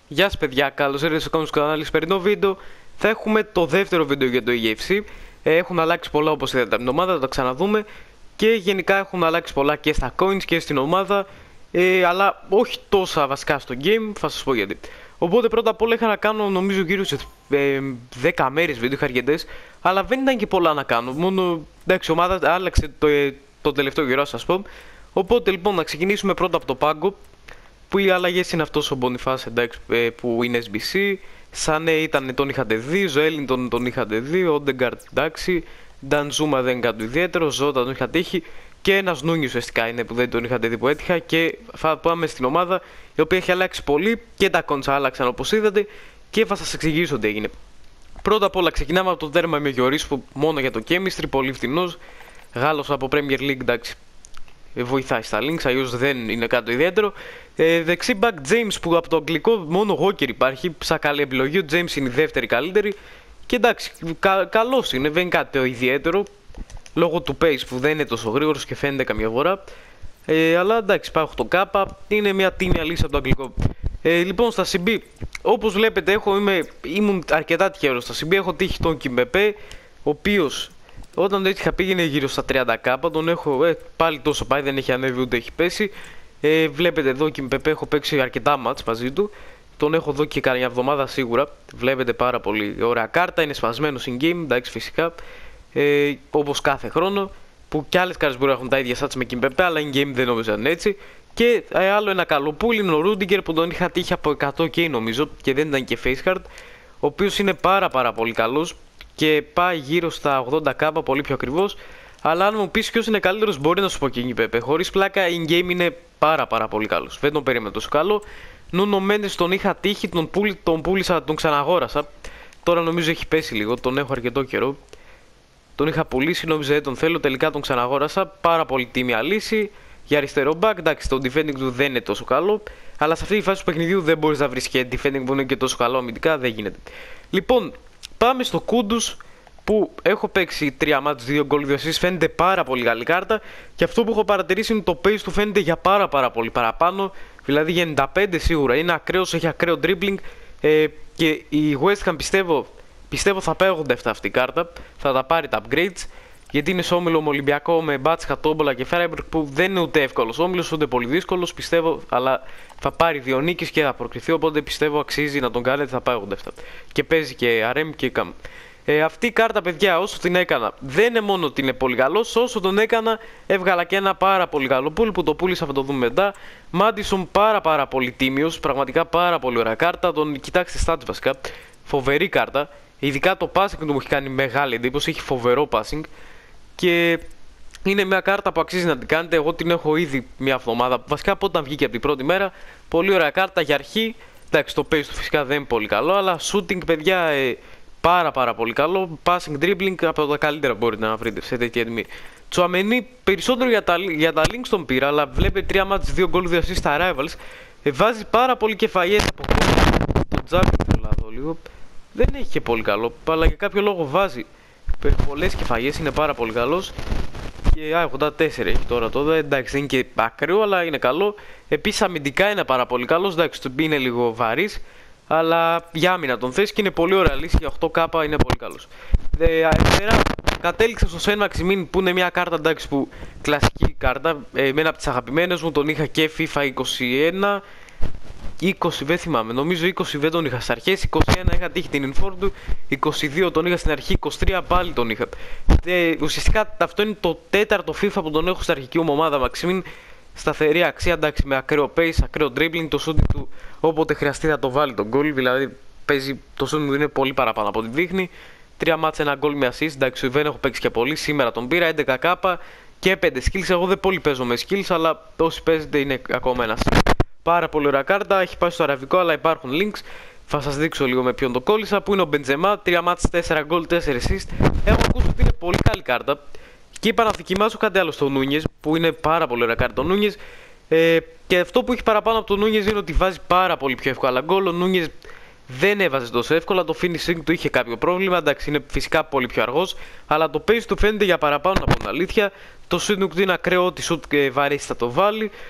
Γεια σας παιδιά, καλώς ήρθατε στο κανάλι. Σημερινό βίντεο θα έχουμε το δεύτερο βίντεο για το EFC. Έχουν αλλάξει πολλά όπως είδατε από την ομάδα, θα τα ξαναδούμε. Και γενικά έχουν αλλάξει πολλά και στα coins και στην ομάδα, αλλά όχι τόσα βασικά στο game, θα σας πω γιατί. Οπότε πρώτα απ' όλα είχα να κάνω νομίζω γύρω σε 10 μέρες βίντεο, είχα αρκετές, αλλά δεν ήταν και πολλά να κάνω. Μόνο εντάξει, η ομάδα άλλαξε το τελευταίο καιρό, σας πω. Οπότε λοιπόν να ξεκινήσουμε πρώτα από το πάγκο. Που οι αλλαγές είναι αυτός ο Boniface, εντάξει, που είναι SBC. Σάνε ήταν, τον είχατε δει, Joelinton τον είχατε δει, Odegaard εντάξει, Danjuma δεν είναι κάτι ιδιαίτερο, Zota τον είχα τύχει και ένας Νούνιος ουσιαστικά είναι που δεν τον είχατε δει που έτυχα. Και θα πάμε στην ομάδα η οποία έχει αλλάξει πολύ και τα κόντσα άλλαξαν όπως είδατε και θα σας εξηγήσω τι έγινε. Πρώτα απ' όλα ξεκινάμε από το τέρμα με Γιωρίς που μόνο για το chemistry, πολύ φθηνός, Γάλλος από Premier League, εντάξει. Βοηθάει στα links, αλλιώς δεν είναι κάτι ιδιαίτερο. Δεξί back James που από το αγγλικό μόνο Walker υπάρχει, σαν καλή επιλογή. Ο James είναι η δεύτερη καλύτερη. Και εντάξει, καλός είναι, δεν είναι κάτι ιδιαίτερο. Λόγω του pace που δεν είναι τόσο γρήγορος και φαίνεται καμιά φορά. Αλλά εντάξει, πάω 8K, είναι μια τίμια λύση από το αγγλικό. Λοιπόν, στα CB, όπως βλέπετε, ήμουν αρκετά τυχερός στα CB. Έχω τύχει τον Kimpembe, ο οποίος όταν το έτυχα πήγαινε γύρω στα 30K, τον έχω πάλι τόσο πάει, δεν έχει ανέβει ούτε έχει πέσει. Βλέπετε εδώ και Kimpembe έχω παίξει αρκετά μάτς μαζί του. Τον έχω εδώ και κανένα εβδομάδα σίγουρα. Βλέπετε πάρα πολύ ωραία κάρτα, είναι σπασμένο in game, εντάξει φυσικά. Όπως κάθε χρόνο. Που κι άλλες κάρτες μπορεί να έχουν τα ίδια stats με Kimpembe, αλλά in game δεν νομίζω είναι έτσι. Και άλλο ένα καλό pool είναι ο Rudiger που τον είχα τύχει από 100K νομίζω και δεν ήταν και face card. Ο οποίος είναι πάρα πολύ καλός και πάει γύρω στα 80K, πολύ πιο ακριβώς. Αλλά αν μου πεις ποιος είναι καλύτερος, μπορεί να σου πω και Kimpembe. Χωρίς πλάκα, in game είναι πάρα πολύ καλός. Δεν τον περίμενα τόσο καλό. Νούνο Μένντες τον είχα τύχει, τον πούλησα, τον ξαναγόρασα. Τώρα νομίζω έχει πέσει λίγο, τον έχω αρκετό καιρό. Τον είχα πουλήσει, νόμιζα δεν τον θέλω, τελικά τον ξαναγόρασα. Πάρα πολύ τίμια λύση. Για αριστερό back, εντάξει, το defending του δεν είναι τόσο καλό. Αλλά σε αυτή τη φάση του παιχνιδιού δεν μπορείς να βρεις και defending που είναι και τόσο καλό αμυντικά, δεν γίνεται. Λοιπόν, πάμε στο Kudus που έχω παίξει 3 μάτς, 2 γκολ, 2 assists, φαίνεται πάρα πολύ καλή κάρτα. Και αυτό που έχω παρατηρήσει είναι το pace του φαίνεται για πάρα πολύ παραπάνω. Δηλαδή για 95 σίγουρα, είναι ακραίος, έχει ακραίο dribbling. Και η West Ham πιστεύω θα πάει 87 αυτή η κάρτα, θα τα πάρει τα upgrades. Γιατί είναι σε όμιλο με Ολυμπιακό, με Μπάτσκα, Τόμπολα και Φράιμπουργκ που δεν είναι ούτε εύκολος όμιλος ούτε πολύ δύσκολος, πιστεύω, αλλά θα πάρει 2 νίκες και θα προκριθεί. Οπότε πιστεύω αξίζει να τον κάνετε, θα πάει 87. Και παίζει και Αρέμ και Καμ. Αυτή η κάρτα, παιδιά, όσο την έκανα, δεν είναι μόνο ότι είναι πολύ καλός, όσο τον έκανα, έβγαλα και ένα πάρα πολύ καλό pool που το πούλησα, θα το δούμε μετά. Μάντισον πάρα πολύ τίμιος, πραγματικά πάρα πολύ ωραία κάρτα. Τον κοιτάξτε stats βασικά, φοβερή κάρτα. Ειδικά το passing του μου έχει κάνει μεγάλη εντύπωση, έχει φοβερό passing. Και είναι μια κάρτα που αξίζει να την κάνετε. Εγώ την έχω ήδη μια εβδομάδα, βασικά από όταν βγήκε από την πρώτη μέρα. Πολύ ωραία κάρτα για αρχή. Εντάξει, το pace του φυσικά δεν είναι πολύ καλό, αλλά shooting, παιδιά, πάρα πολύ καλό. Passing, dribbling, από τα καλύτερα μπορείτε να βρείτε σε τέτοια τιμή. Τσουαμενί, περισσότερο για τα links τον πήρα, αλλά βλέπετε 3 μάτς, 2 γκολ, 2 assists στα rivals. Βάζει πάρα πολύ κεφαγές από το Τζάκ, θέλω να δω λίγο. Δεν έχει και πολύ καλό, αλλά για κάποιο λόγο βάζει πολλές κεφαγές, είναι πάρα πολύ καλός. Και 84 έχει τώρα το, εντάξει δεν είναι και ακραίο, αλλά είναι καλό. Επίσης αμυντικά είναι πάρα πολύ καλός, εντάξει είναι λίγο βαρύς, αλλά για άμυνα τον θες και είναι πολύ ωραία λύση, για 8K είναι πολύ καλός. Αριστερά κατέληξα στο Σεν Μαξιμίν που είναι μια κάρτα, εντάξει, που κλασική κάρτα, ένα από τις αγαπημένες μου, τον είχα και FIFA 21, 20 δεν θυμάμαι, νομίζω 20 δεν τον είχα στις αρχές, 21 είχα τύχει την inform του, 22 τον είχα στην αρχή, 23 πάλι τον είχα. Ουσιαστικά αυτό είναι το τέταρτο FIFA που τον έχω στην αρχική μου ομάδα Μαξιμίν. Σταθερή αξία, εντάξει, με ακραίο pace, ακραίο dribbling, το shooting του όποτε χρειαστεί θα το βάλει τον goal, δηλαδή παίζει, το shooting του είναι πολύ παραπάνω από ό,τι δείχνει. 3 μάτς, 1 goal με assist, εντάξει δεν έχω παίξει και πολύ, σήμερα τον πήρα, 11K και 5 skills, εγώ δεν πολύ παίζω με skills, αλλά όσοι παίζετε είναι ακόμα ένα. Πάρα πολύ ωραία κάρτα, έχει πάει στο αραβικό, αλλά υπάρχουν links. Θα σας δείξω λίγο με ποιον το κόλλησα, που είναι ο Μπεντζεμά, 3 μάτς, 4 goal, 4 assist. Έχω ακούσει ότι είναι πολύ καλή κάρτα. Και είπα να δοκιμάσω κάτι άλλο στο Νούνιες, που είναι πάρα πολύ ωραία κάρτα ο Νούνιες. Και αυτό που έχει παραπάνω από τον Νούνιες είναι ότι βάζει πάρα πολύ πιο εύκολα γκολ. Ο Νούνιες δεν έβαζε τόσο εύκολα, το finishing του είχε κάποιο πρόβλημα. Εντάξει, είναι φυσικά πολύ πιο αργός, αλλά το pace του φαίνεται για παραπάνω από την αλήθεια. Το shooting του είναι ακραίο, ότι shoot βαρύς θα το βάλει.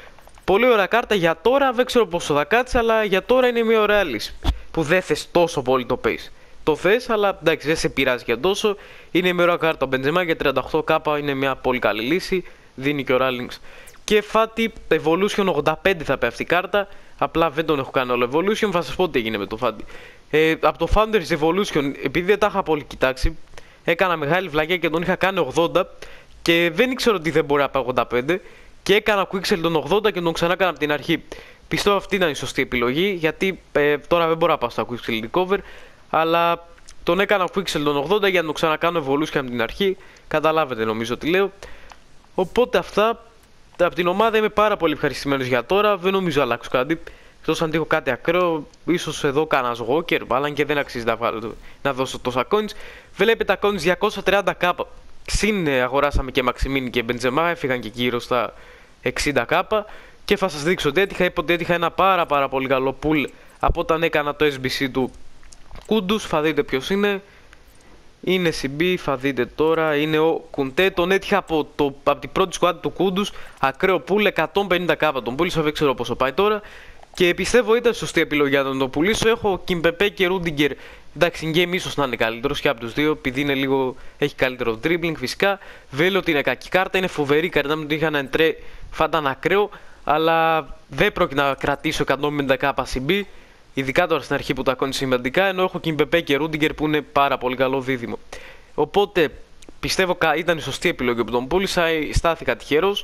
Πολύ ωραία κάρτα για τώρα, δεν ξέρω πόσο θα κάτσει, αλλά για τώρα είναι μια ωραία λύση. Που δεν θες τόσο πολύ το pace. Το θες, αλλά εντάξει, δεν σε πειράζει για τόσο. Είναι μια ωραία κάρτα. Ο Μπεντζεμά για 38k είναι μια πολύ καλή λύση. Δίνει και ο Ράλινγκς. Και Φάτι Evolution 85 θα πει αυτή η κάρτα. Απλά δεν τον έχω κάνει όλο Evolution. Θα σας πω τι έγινε με το Φάτι. Από το Founders Evolution, επειδή δεν τα είχα πολύ κοιτάξει, έκανα μεγάλη βλαγιά και τον είχα κάνει 80. Και δεν ήξερα ότι δεν μπορεί να πάει 85. Και έκανα Quixel τον 80 και τον ξανά έκανα από την αρχή. Πιστεύω αυτή ήταν η σωστή επιλογή. Γιατί τώρα δεν μπορώ να πάω στα Quixel Recover. Αλλά τον έκανα Quixel τον 80 για να τον ξανακάνω Evolution από την αρχή. Καταλάβετε νομίζω τι λέω. Οπότε αυτά. Από την ομάδα είμαι πάρα πολύ ευχαριστημένος για τώρα. Δεν νομίζω αλλάξω κάτι. Εκτός αν τύχω κάτι ακραίο. Ίσως εδώ κανένας Walker. Αλλά και δεν αξίζει να δώσω τόσα coins. Βλέπετε τα coins 230k. Συν αγοράσαμε και Μαξιμίνη και Μπεντζεμά. Έφυγαν και γύρω στα 60k. Και θα σας δείξω ότι έτυχα. Είπα ότι έτυχα ένα πάρα πολύ καλό pool από όταν έκανα το SBC του Kudus. Θα δείτε ποιος είναι. Είναι CB, θα δείτε τώρα, είναι ο Κουντέ. Τον έτυχα από την πρώτη squad του Kudus. Ακραίο pool, 150k τον πούλησα, δεν ξέρω πόσο πάει τώρα. Και πιστεύω ήταν σωστή επιλογή να το πουλήσω. Έχω Kimpembe και Rudiger. Εντάξει, in game ίσως να είναι καλύτερος και από τους δύο, επειδή είναι λίγο, έχει καλύτερο dribbling φυσικά. Δεν λέω ότι είναι κακή κάρτα, είναι φοβερή κάρτα. Αν μου την είχαν εντρέ, θα ήταν ακραίο. Αλλά δεν πρόκειται να κρατήσω 150k CB. Ειδικά τώρα στην αρχή που τα κόνει σημαντικά, ενώ έχω Kimpembe και Rudiger που είναι πάρα πολύ καλό δίδυμο. Οπότε πιστεύω ήταν η σωστή επιλογή που τον πούλησα, στάθηκα τυχερός.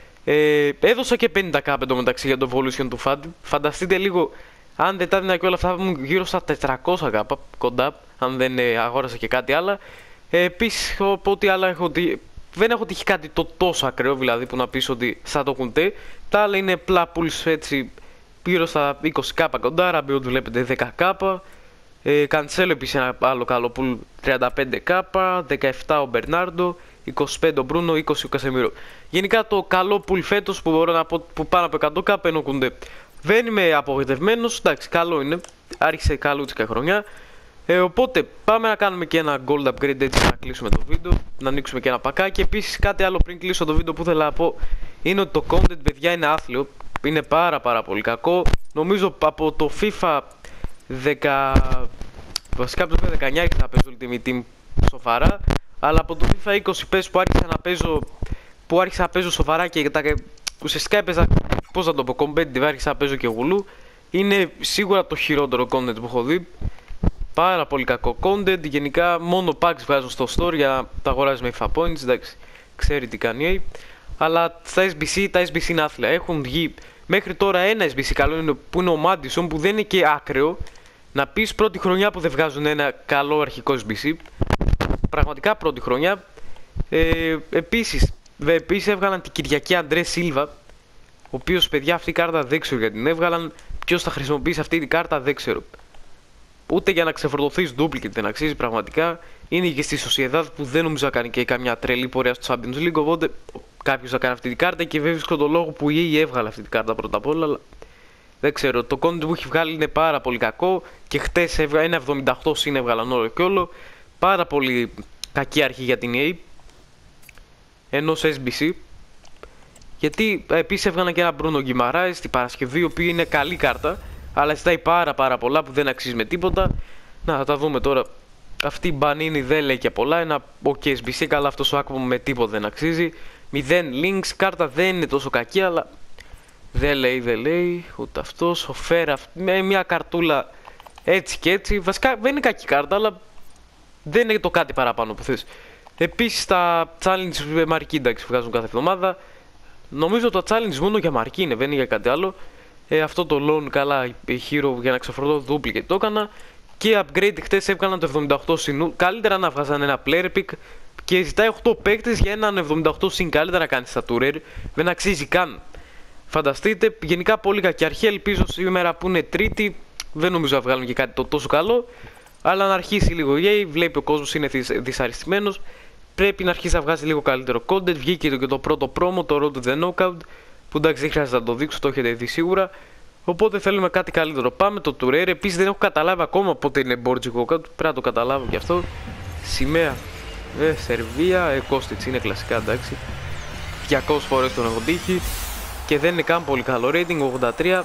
Έδωσα και 50k εντωμεταξύ για το Evolution του Fad. Φανταστείτε λίγο, αν δεν τα έδινα και όλα αυτά, θα ήμουν γύρω στα 400k κοντά, αν δεν αγόρασα και κάτι άλλο. Επίσης, ό,τι άλλα δεν έχω τύχει κάτι το τόσο ακραίο, δηλαδή που να πεις ότι σαν το κουντέ. Τα άλλα είναι απλά pools έτσι. Γύρω στα 20k κοντά, Rabiot βλέπετε 10k. Cancelo επίσης ένα άλλο καλό pool 35k, 17 ο Μπερνάρντο, 25 ο Μπρούνο, 20 ο Κασεμίρο. Γενικά το καλό pool φέτος που μπορώ να πω που πάνω από 100k είναι ο Κουντέ. Δεν είμαι απογοητευμένος, εντάξει καλό είναι, άρχισε καλούτσικα χρονιά. Οπότε πάμε να κάνουμε και ένα gold upgrade έτσι να κλείσουμε το βίντεο, να ανοίξουμε και ένα πακάκι. Επίσης κάτι άλλο πριν κλείσω το βίντεο που ήθελα να πω είναι ότι το content παιδιά είναι άθλιο. Είναι πάρα πολύ κακό. Νομίζω από το FIFA 10... Βασικά από το FIFA 19 άρχισα να παίζω Ultimate Team σοβαρά. Αλλά από το FIFA 20 πες που άρχισα να παίζω σοβαρά και ουσιαστικά έπαιζα, πώς να το πω, competitive, άρχισα να παίζω και γουλού. Είναι σίγουρα το χειρότερο content που έχω δει. Πάρα πολύ κακό content. Γενικά μόνο packs βγάζω στο store για να τα αγοράζει με FIFA points. Εντάξει, ξέρει τι κάνει. Αλλά τα SBC είναι άθλια. Έχουν βγει μέχρι τώρα ένα SBC καλό είναι, που είναι ο Madison, που δεν είναι και άκραίο. Να πεις πρώτη χρονιά που δεν βγάζουν ένα καλό αρχικό SBC. Πραγματικά πρώτη χρονιά. Επίσης έβγαλαν την Κυριακή Αντρέ Σίλβα. Ο οποίος παιδιά αυτή η κάρτα δεν ξέρω γιατί την έβγαλαν. Ποιος θα χρησιμοποιήσει αυτή την κάρτα δεν ξέρω. Ούτε για να ξεφορτωθείς duplicate δεν αξίζει πραγματικά. Είναι και στη Sociedad που δεν νομίζω να κάνει και καμιά τρελή πορεία στο Champions League. Οπότε κάποιος θα κάνει αυτή την κάρτα και βέβαια βρίσκω τον λόγο που η EA έβγαλε αυτή την κάρτα πρώτα απ' όλα. Αλλά δεν ξέρω. Το content που έχει βγάλει είναι πάρα πολύ κακό. Και χτες ένα 78 συν έβγαλαν όλο και όλο. Πάρα πολύ κακή αρχή για την EA. Ενός SBC. Γιατί επίσης έβγαλαν και ένα Bruno Guimaraes την Παρασκευή, ο οποίος είναι καλή κάρτα. Αλλά ζητάει πάρα πολλά που δεν αξίζει με τίποτα. Να τα δούμε τώρα. Αυτή η Μπανίνη δεν λέει και πολλά. Ένα OK SBC, καλά αυτός ο Άκπομ με τίποτα δεν αξίζει. 0 links, κάρτα δεν είναι τόσο κακή, αλλά δεν λέει ούτε αυτός. Ο Φέρα με μια καρτούλα έτσι και έτσι. Βασικά δεν είναι κακή κάρτα, αλλά δεν είναι το κάτι παραπάνω που θες. Επίσης τα challenge μαρκή εντάξει βγάζουν κάθε εβδομάδα. Νομίζω το challenge μόνο για μαρκή είναι, δεν είναι για κάτι άλλο. Αυτό το loan καλά hero για να ξεφορτώ duplicate το έκανα. Και upgrade χτες έβγαλαν το 78 συν. Καλύτερα να βγάζαν ένα player pick. Και ζητάει 8 παίκτες για έναν 78 συν. Καλύτερα να κάνει στα tourer. Δεν αξίζει καν. Φανταστείτε, γενικά πολύ κακή αρχή. Ελπίζω σήμερα που είναι Τρίτη. Δεν νομίζω να βγάλουν και κάτι το τόσο καλό. Αλλά να αρχίσει λίγο η EA. Βλέπει ο κόσμος είναι δυσαρεστημένος. Πρέπει να αρχίσει να βγάζει λίγο καλύτερο content. Βγήκε και το πρώτο promo, το Road to the Knockout. Που εντάξει δεν χρειάζεται να το δείξω, το έχετε δει σίγουρα. Οπότε θέλουμε κάτι καλύτερο. Πάμε το Tourer. Επίσης δεν έχω καταλάβει ακόμα πότε είναι Borgi Knockout. Πρέπει να το καταλάβω κι αυτό. Σημαία. Σερβία. Κόστιτς είναι κλασικά εντάξει. 200 φορές τον έχω τύχει. και δεν είναι καν πολύ καλό rating, 83.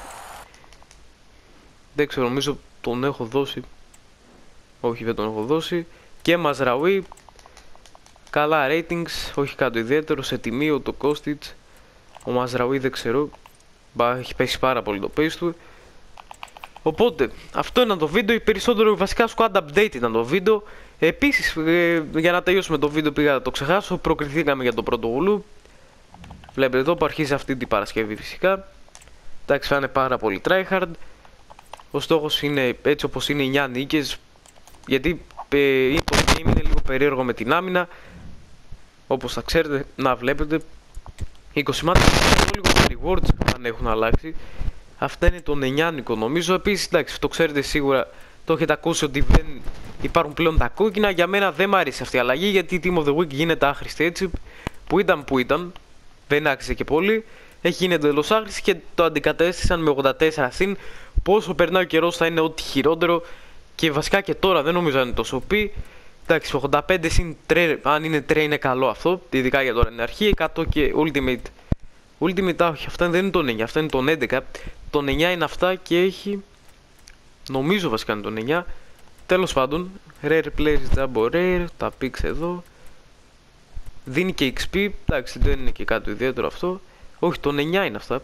Δεν ξέρω, νομίζω τον έχω δώσει. Όχι, δεν τον έχω δώσει. Και Μαζραουί, καλά ratings, όχι κάτι ιδιαίτερο. Σε τιμή το Kostic. Ο Μαζραουί δεν ξέρω, έχει πέσει πάρα πολύ το pace του. Οπότε, αυτό ήταν το βίντεο, περισσότερο βασικά squad update ήταν το βίντεο. Επίσης, για να τελειώσουμε το βίντεο πήγα να το ξεχάσω, προκριθήκαμε για το πρώτο γουλού. Βλέπετε εδώ που αρχίζει αυτή την Παρασκευή φυσικά. Εντάξει, θα είναι πάρα πολύ tryhard. Ο στόχος είναι έτσι όπως είναι 9 νίκες, γιατί το game είναι λίγο περίεργο με την άμυνα. Όπως θα ξέρετε, να βλέπετε 20 μάτια λίγο τα rewards αν έχουν αλλάξει. Αυτά είναι το 9νικο νομίζω. Επίσης, εντάξει, το ξέρετε σίγουρα, το έχετε ακούσει ότι δεν υπάρχουν πλέον τα κόκκινα. Για μένα δεν μ' άρεσε αυτή η αλλαγή, γιατί η Team of the Week γίνεται άχρηστη έτσι. Που ήταν, δεν άξιζε και πολύ. Έχει γίνει εντελώς άχρηστη και το αντικατέστησαν με 84 συν. Πόσο περνάει ο καιρός θα είναι ό,τι χειρότερο. Και βασικά και τώρα δεν νομίζω να είναι τόσο πει. Εντάξει, 85 συν τρε, αν είναι τρε είναι καλό αυτό. Ειδικά για τώρα είναι αρχή. 100 και ultimate. Ultimate, όχι, αυτά δεν είναι το 9, αυτά είναι το 11. Το 9 είναι αυτά και έχει. Νομίζω βασικά είναι το 9. Τέλος πάντων, rare plays, jumbo rare, τα picks εδώ. Δίνει και XP, εντάξει, δεν είναι και κάτι ιδιαίτερο αυτό. Όχι, το 9 είναι αυτά.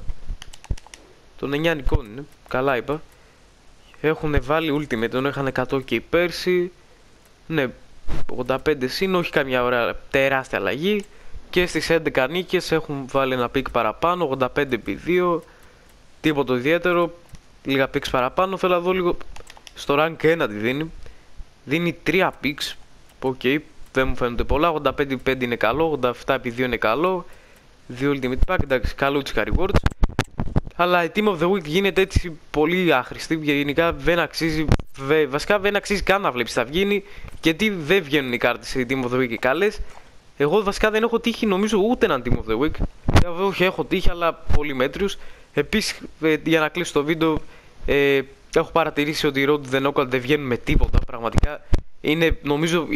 Το 9 νικών είναι, καλά είπα. Έχουν βάλει ultimate, τον είχαν 100 και πέρσι. Ναι, 85 συν, όχι καμιά ωραία τεράστια αλλαγή. Και στις 11 νίκες έχουν βάλει ένα pick παραπάνω, 85x2. Τίποτα ιδιαίτερο, λίγα picks παραπάνω. Θέλω να δω λίγο στο rank 1 τι δίνει. Δίνει 3 picks, οκ, δεν μου φαίνονται πολλά. 85x5 είναι καλό, 87x2 είναι καλό. 2 ultimate pack, εντάξει, καλό τσικα rewards. Αλλά η Team of the Week γίνεται έτσι πολύ άχρηστη. Γενικά δεν αξίζει, βασικά δεν αξίζει καν να βλέπεις θα βγαίνει. Γιατί δεν βγαίνουν οι κάρτες η Team of the Week οι καλές. Εγώ βασικά δεν έχω τύχει νομίζω ούτε έναν Team of the Week. Όχι, έχω τύχει, αλλά πολύ μέτριους. Επίσης, για να κλείσω το βίντεο, έχω παρατηρήσει ότι οι Road to the Knockout δεν βγαίνουν με τίποτα. Πραγματικά είναι, νομίζω,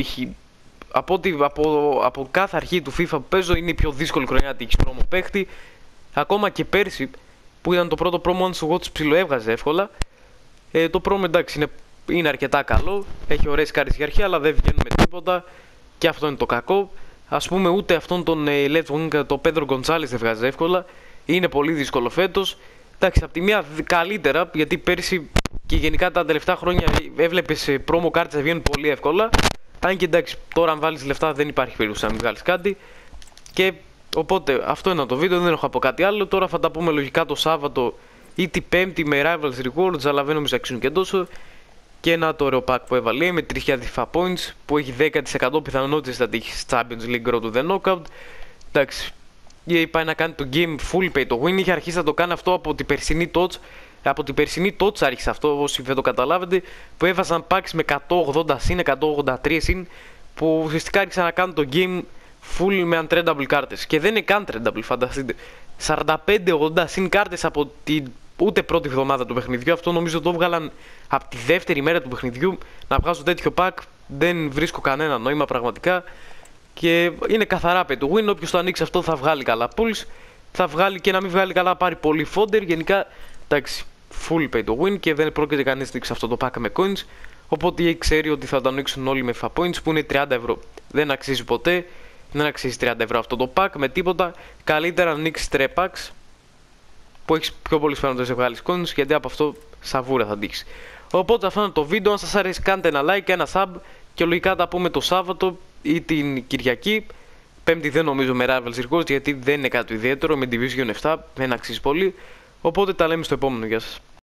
από κάθε αρχή του FIFA που παίζω, είναι η πιο δύσκολη χρονιά να τύχεις πρόμο παίχτη. Ακόμα και πέρσι, που ήταν το πρώτο πρόμο, αν σου Watch ψιλοέβγαζε εύκολα. Το πρόμο εντάξει είναι αρκετά καλό. Έχει ωραίες κάρτες για αρχή, αλλά δεν βγαίνουν με τίποτα. Και αυτό είναι το κακό. Ας πούμε, ούτε αυτόν τον left wing, το Pedro Gonzalez δεν βγάζει εύκολα. Είναι πολύ δύσκολο φέτος. Εντάξει, από τη μία καλύτερα, γιατί πέρσι και γενικά τα τελευταία χρόνια έβλεπες promo κάρτες να βγαίνουν πολύ εύκολα. Αν και εντάξει, τώρα αν βάλεις λεφτά δεν υπάρχει περίπτωση να μην βγάλεις κάτι. Και οπότε αυτό είναι το βίντεο, δεν έχω από κάτι άλλο. Τώρα θα τα πούμε λογικά το Σάββατο ή την Πέμπτη με Rivals Rewards, αλλά δεν νομίζω να αξίζουν και τόσο. Και ένα το ωραίο pack που έβαλε με 3.000 FIFA points που έχει 10% πιθανότητες να τύχει Champions League Road to the Knockout. Εντάξει, πάει να κάνει το game full pay to win. Είχε αρχίσει να το κάνει αυτό από την περσινή TOTS. Από την περσινή TOTS άρχισε αυτό, όσοι δεν το καταλάβετε. Που έβαζαν packs με 180 συν, 183 συν. Που ουσιαστικά άρχισαν να κάνουν το game full με untrendable κάρτες. Και δεν είναι καν trendable, φανταστείτε. 45-80 συν κάρτες από την ούτε πρώτη εβδομάδα του παιχνιδιού. Αυτό νομίζω το έβγαλαν από τη δεύτερη μέρα του παιχνιδιού. Να βγάζω τέτοιο pack δεν βρίσκω κανένα νόημα πραγματικά. Και είναι καθαρά pay to win. Όποιος το ανοίξει αυτό θα βγάλει καλά pulls. Θα βγάλει και να μην βγάλει καλά πάρει πολύ fodder. Γενικά εντάξει, full pay to win και δεν πρόκειται κανείς να ανοίξει αυτό το pack με coins. Οπότε ξέρει ότι θα το ανοίξουν όλοι με FIFA points που είναι 30 ευρώ. Δεν αξίζει ποτέ. Δεν αξίζει 30 ευρώ αυτό το pack με τίποτα. Καλύτερα να ανοίξει trepacks που έχει πιο πολλές πιθανότητες να βγάλεις coins, γιατί από αυτό σαβούρα θα τύχεις. Οπότε αυτό είναι το βίντεο. Αν σας αρέσει κάντε ένα like και ένα sub και λογικά τα πούμε το Σάββατο ή την Κυριακή. Πέμπτη δεν νομίζω με Rivals Rewards, γιατί δεν είναι κάτι ιδιαίτερο. Με Division 7 δεν αξίζει πολύ. Οπότε τα λέμε στο επόμενο. Γεια σας.